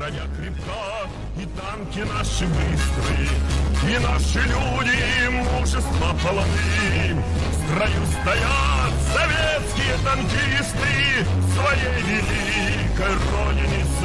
Броня крепка, и танки наши быстрые, и наши люди мужество полны. В строю стоят советские танкисты, своей великой родине